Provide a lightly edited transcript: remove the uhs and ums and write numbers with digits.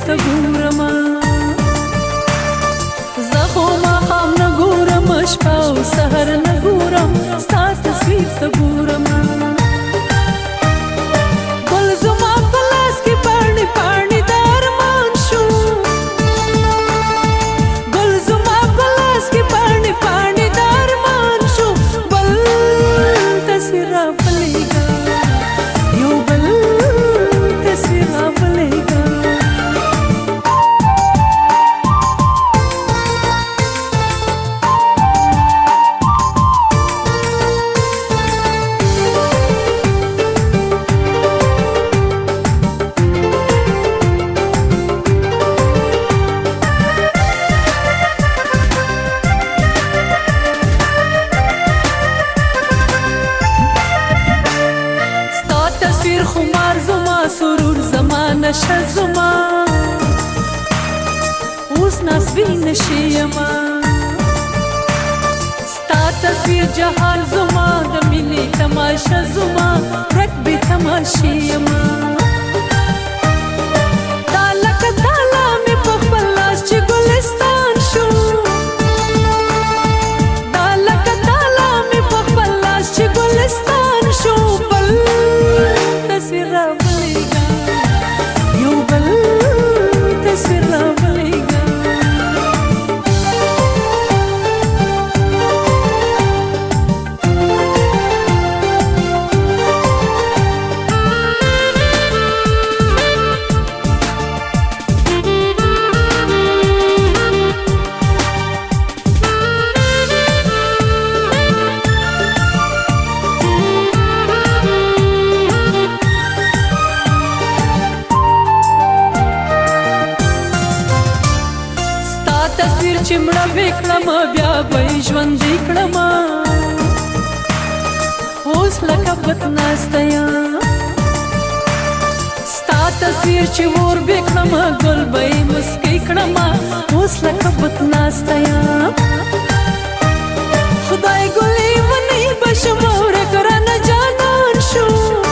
ته ګورمه زه خو ماښام نه ګورم شپه او سحر نه ګورم ستا تصویر ته ګورمه ګل زما په لاس کې پاڼې پاڼې د ارمان شو ګل زما په لاس کې پاڼې پاڼې د ارمان شو بل تصویر راولېږه یو بل تصویر راولېږه تصویر خمار زما سرور زما نشه زما اوس ناسوي نشي یما ستا تصویر جهان زما د مینې تماشه زما ورک بې تماشې یما دا لکه تاله مې په خپل لاس چې ګلستان شو دا لکه تاله مې په خپل لاس چې ګلستان شو بل تصویر راولېږه یو بل تصویر راولېږه تصویر چې مړه بې کړمه بیا به یې ژوندی کړمه اوس لکه بدناسته یم ستا تصویر چې اور بې کړمه ګل به یې مسکی کړمه اوس لکه بدناسته یم خدای ګلې ونې به شمه ورک رانه جانان شو